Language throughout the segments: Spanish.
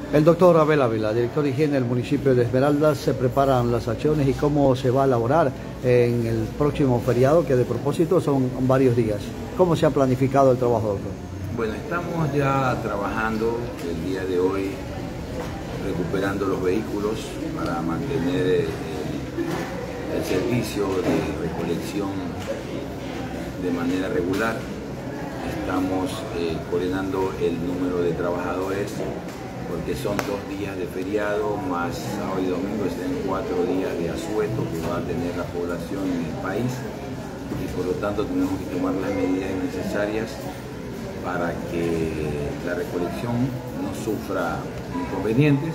El doctor Abel Ávila, director de higiene del municipio de Esmeraldas, se preparan las acciones y cómo se va a elaborar en el próximo feriado, que de propósito son varios días. ¿Cómo se ha planificado el trabajo, doctor? Bueno, estamos ya trabajando el día de hoy, recuperando los vehículos para mantener el servicio de recolección de manera regular. Estamos coordinando el número de trabajadores porque son 2 días de feriado más sábado y domingo, serán 4 días de asueto que va a tener la población en el país y por lo tanto tenemos que tomar las medidas necesarias para que la recolección no sufra inconvenientes.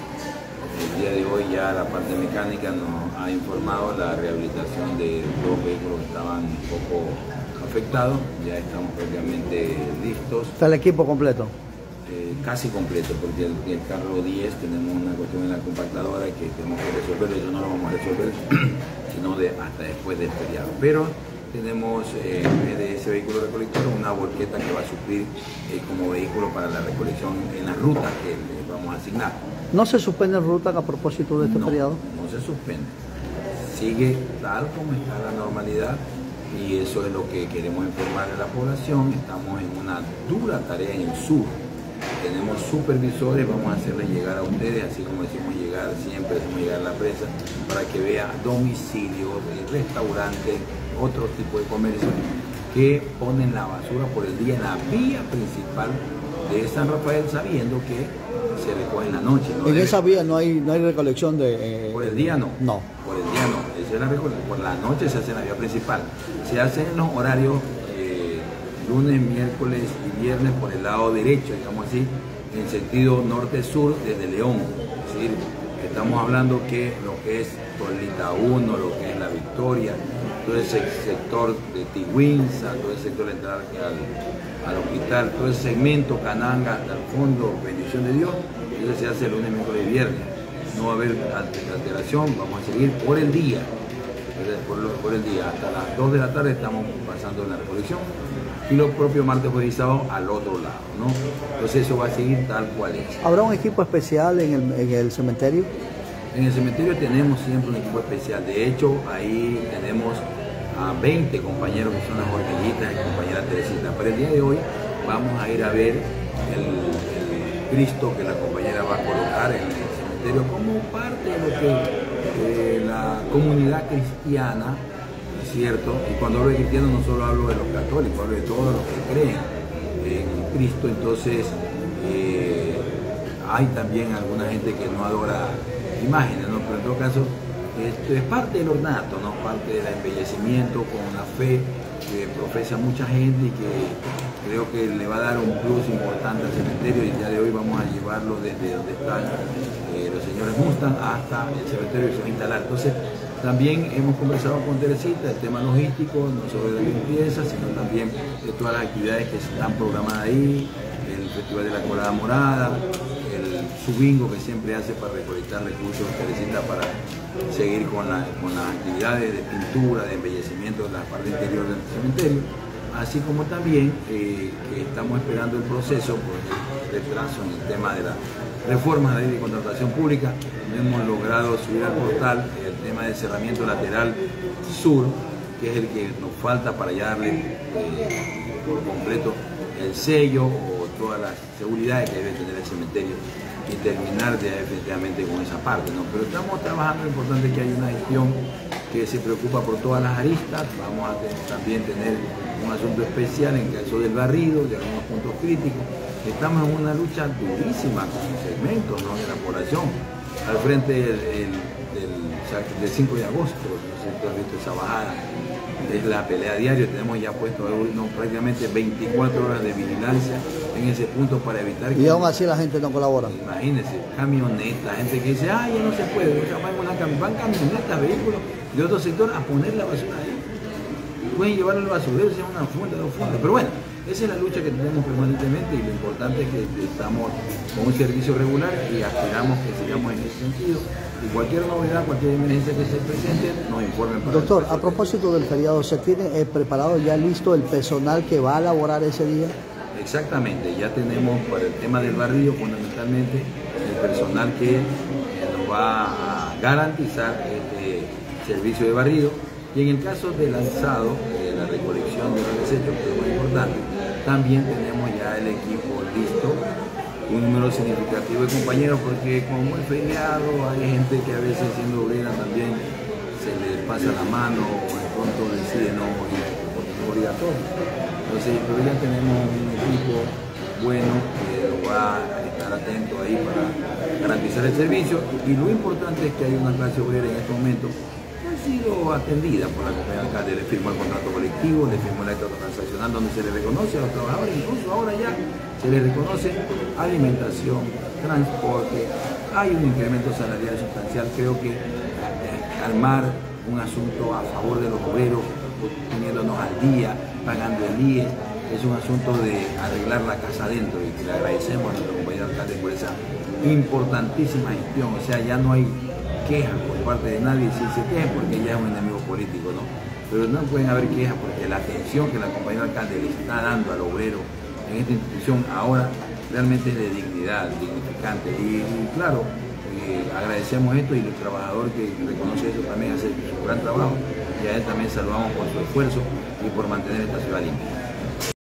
El día de hoy ya la parte mecánica nos ha informado la rehabilitación de 2 vehículos que estaban un poco afectados, ya estamos prácticamente listos. ¿Está el equipo completo? Casi completo, porque el carro 10 tenemos una cuestión en la compactadora que tenemos que resolver, eso no lo vamos a resolver sino hasta después del feriado. Pero tenemos en vez de ese vehículo recolector una volqueta que va a suplir como vehículo para la recolección en las rutas que le vamos a asignar. ¿No se suspende ruta a propósito de este feriado? No se suspende, sigue tal como está la normalidad y eso es lo que queremos informar a la población. Estamos en una dura tarea en el sur. Tenemos supervisores, vamos a hacerles llegar a ustedes, así como decimos llegar, siempre decimos llegar a la prensa, para que vea domicilios, restaurantes, otro tipo de comercios que ponen la basura por el día en la vía principal de San Rafael, sabiendo que se recoge en la noche. En esa vía no hay recolección de... Por el día no. No. Por el día no. Esa es la recolección. Por la noche se hace en la vía principal. Se hace en los horarios lunes, miércoles y viernes por el lado derecho, digamos así, en sentido norte-sur desde León. Es decir, estamos hablando que lo que es Polita 1, lo que es La Victoria, todo ese sector de Tiguinza, todo ese sector de entrar al hospital, todo ese segmento Cananga hasta el fondo, bendición de Dios, eso se hace el lunes, miércoles y viernes. No va a haber alteración, vamos a seguir por el día. Por el día, hasta las 2 de la tarde estamos pasando en la recolección y los propios martes, jueves y sábado al otro lado, ¿no? Entonces eso va a seguir tal cual es. ¿Habrá un equipo especial en el cementerio? En el cementerio tenemos siempre un equipo especial. De hecho, ahí tenemos a 20 compañeros que son las hormiguitas y compañera Teresita. Pero el día de hoy vamos a ir a ver el Cristo que la compañera va a colocar en el cementerio como parte de lo que la comunidad cristiana, ¿cierto? Y cuando hablo de cristianos no solo hablo de los católicos, hablo de todos los que creen en Cristo. Entonces hay también alguna gente que no adora imágenes, ¿no? Pero en todo caso esto es parte del ornato, ¿no? Parte del embellecimiento con la fe que profesa mucha gente y que creo que le va a dar un plus importante al cementerio. Y el día de hoy vamos a llevarlo desde donde están los señores Mustang hasta el cementerio que se va a instalar. Entonces también hemos conversado con Teresita el tema logístico, no solo de la limpieza, sino también de todas las actividades que están programadas ahí, el Festival de la Colada Morada, su bingo que siempre hace para recolectar recursos, Teresita, para seguir con las actividades de pintura, de embellecimiento de la parte interior del cementerio, así como también que estamos esperando el proceso por el retraso en el tema de la reforma de la ley de contratación pública. Hemos logrado subir al portal el tema del cerramiento lateral sur, que es el que nos falta para ya darle por completo el sello o todas las seguridades que debe tener el cementerio y terminar definitivamente con esa parte, ¿no? Pero estamos trabajando, lo importante es que hay una gestión que se preocupa por todas las aristas. Vamos a también tener un asunto especial en caso del barrido, de algunos puntos críticos. Estamos en una lucha durísima con segmentos, ¿no?, de la población, al frente del 5 de agosto, no sé si tú has visto esa bajada, es la pelea diaria. Tenemos ya puesto prácticamente 24 horas de vigilancia en ese punto para evitar que... Y aún así la gente no colabora. Imagínense, camionetas, gente que dice, ya no se puede, van camionetas, vehículos de otro sector a poner la basura ahí. Pueden llevarlo al basurero, sea una funda, 2 fundas, pero bueno, esa es la lucha que tenemos permanentemente y lo importante es que estamos con un servicio regular y aspiramos que sigamos en ese sentido. Y cualquier novedad, cualquier emergencia que se presente, nos informen. Doctor, a propósito del feriado, ¿se tiene preparado ya listo el personal que va a laborar ese día? Exactamente, ya tenemos para el tema del barrido fundamentalmente el personal que nos va a garantizar este servicio de barrido. Y en el caso del alzado, de la recolección de los desechos, que es lo más importante, también tenemos ya el equipo listo, un número significativo de compañeros, porque como es feriado, hay gente que a veces siendo obrera también se le pasa la mano o de pronto decide no ir obligatorio. Entonces, pero ya tenemos un equipo bueno que lo va a estar atento ahí para garantizar el servicio, y lo importante es que hay una clase obrera en este momento que ha sido atendida por la compañía de alcalde. Le firmó el contrato colectivo, le firmó el acta transaccional donde se le reconoce a los trabajadores, incluso ahora ya se les reconoce alimentación, transporte, hay un incremento salarial sustancial. Creo que armar un asunto a favor de los obreros, teniéndonos al día, pagando el IES, es un asunto de arreglar la casa adentro, y le agradecemos a nuestro compañero alcalde por esa importantísima gestión. O sea, ya no hay quejas por parte de nadie. Si se queja porque ya es un enemigo político, ¿no? Pero no pueden haber quejas porque la atención que la compañera alcalde le está dando al obrero en esta institución ahora realmente es de dignidad, dignificante. Y claro, agradecemos esto, y el trabajador que reconoce eso también hace su gran trabajo, y a él también saludamos por su esfuerzo y por mantener esta ciudad limpia.